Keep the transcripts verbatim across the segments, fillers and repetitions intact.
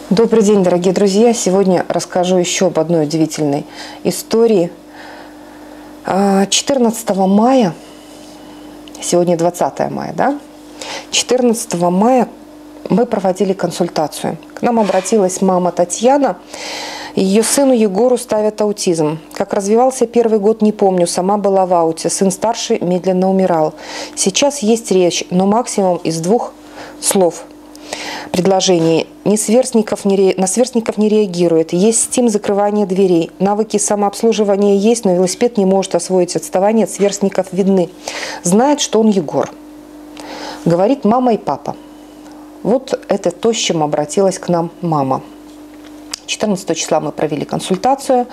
Добрый день, дорогие друзья! Сегодня расскажу еще об одной удивительной истории. четырнадцатого мая, сегодня двадцатое мая, да? четырнадцатого мая мы проводили консультацию. К нам обратилась мама Татьяна. Ее сыну Егору ставят аутизм. Как развивался первый год, не помню. Сама была в ауте. Сын старший медленно умирал. Сейчас есть речь, но максимум из двух слов. Предложение. Не сверстников не ре... На сверстников не реагирует. Есть стим закрывания дверей. Навыки самообслуживания есть, но велосипед не может освоить. Отставание от сверстников видны. Знает, что он Егор. Говорит мама и папа. Вот это то, с чем обратилась к нам мама. четырнадцатого числа мы провели консультацию.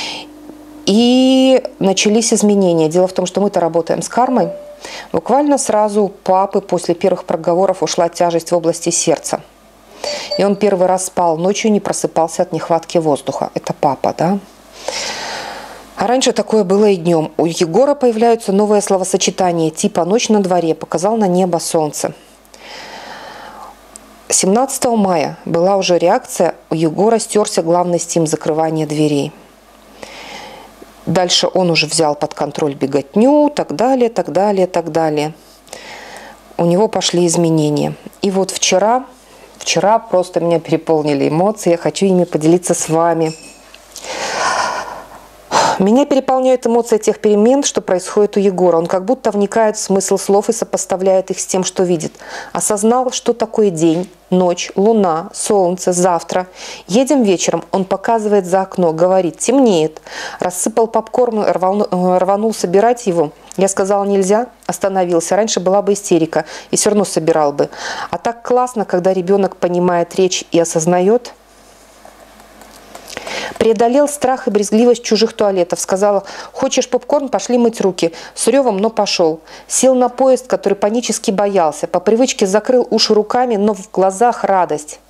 И начались изменения. Дело в том, что мы-то работаем с кармой. Буквально сразу у папы после первых проговоров ушла тяжесть в области сердца. И он первый раз спал ночью, не просыпался от нехватки воздуха. Это папа, да? А раньше такое было и днем. У Егора появляются новые словосочетания, типа «ночь на дворе», «показал на небо солнце». семнадцатого мая была уже реакция, у Егора стерся главный стим закрывания дверей. Дальше он уже взял под контроль беготню, так далее, так далее, так далее. У него пошли изменения. И вот вчера, вчера просто меня переполнили эмоции, я хочу ими поделиться с вами. Меня переполняют эмоции тех перемен, что происходит у Егора. Он как будто вникает в смысл слов и сопоставляет их с тем, что видит. Осознал, что такое день, ночь, луна, солнце, завтра. Едем вечером, он показывает за окно, говорит, темнеет. Рассыпал попкорн, рванул, рванул собирать его. Я сказала, нельзя, остановился. Раньше была бы истерика, и все равно собирал бы. А так классно, когда ребенок понимает речь и осознает. Преодолел страх и брезгливость чужих туалетов. Сказала, хочешь попкорн, пошли мыть руки. С ревом, но пошел. Сел на поезд, который панически боялся. По привычке закрыл уши руками, но в глазах радость.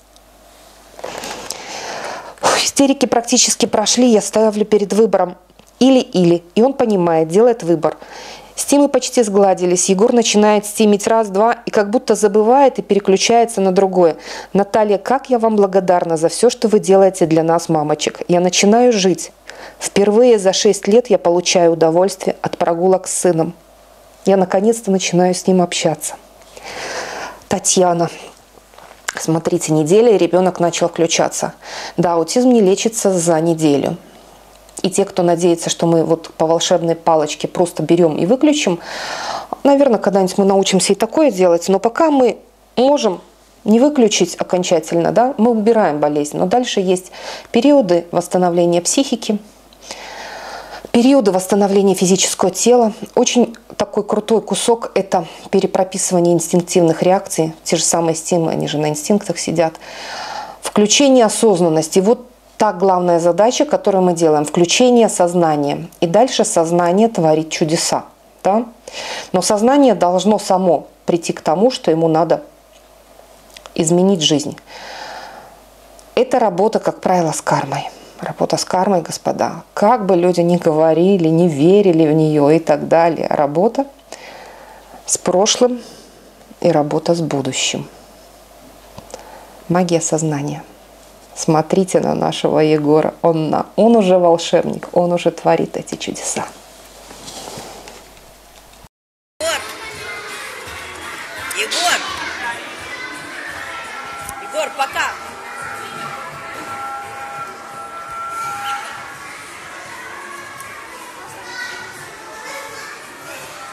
Истерики практически прошли. Я ставлю перед выбором или-или. И он понимает, делает выбор. Стимы почти сгладились. Егор начинает стимить раз-два и как будто забывает и переключается на другое. Наталья, как я вам благодарна за все, что вы делаете для нас, мамочек. Я начинаю жить. Впервые за шесть лет я получаю удовольствие от прогулок с сыном. Я наконец-то начинаю с ним общаться. Татьяна. Смотрите, неделя, и ребенок начал включаться. Да, аутизм не лечится за неделю. И те, кто надеется, что мы вот по волшебной палочке просто берем и выключим, наверное, когда-нибудь мы научимся и такое делать. Но пока мы можем не выключить окончательно, да, мы убираем болезнь. Но дальше есть периоды восстановления психики, периоды восстановления физического тела. Очень такой крутой кусок – это перепрописывание инстинктивных реакций. Те же самые стимы, они же на инстинктах сидят. Включение осознанности. Вот та главная задача, которую мы делаем – включение сознания. И дальше сознание творит чудеса. Да? Но сознание должно само прийти к тому, что ему надо изменить жизнь. Это работа, как правило, с кармой. Работа с кармой, господа. Как бы люди ни говорили, не верили в нее и так далее. Работа с прошлым и работа с будущим. Магия сознания. Смотрите на нашего Егора. Он, на, он уже волшебник, он уже творит эти чудеса.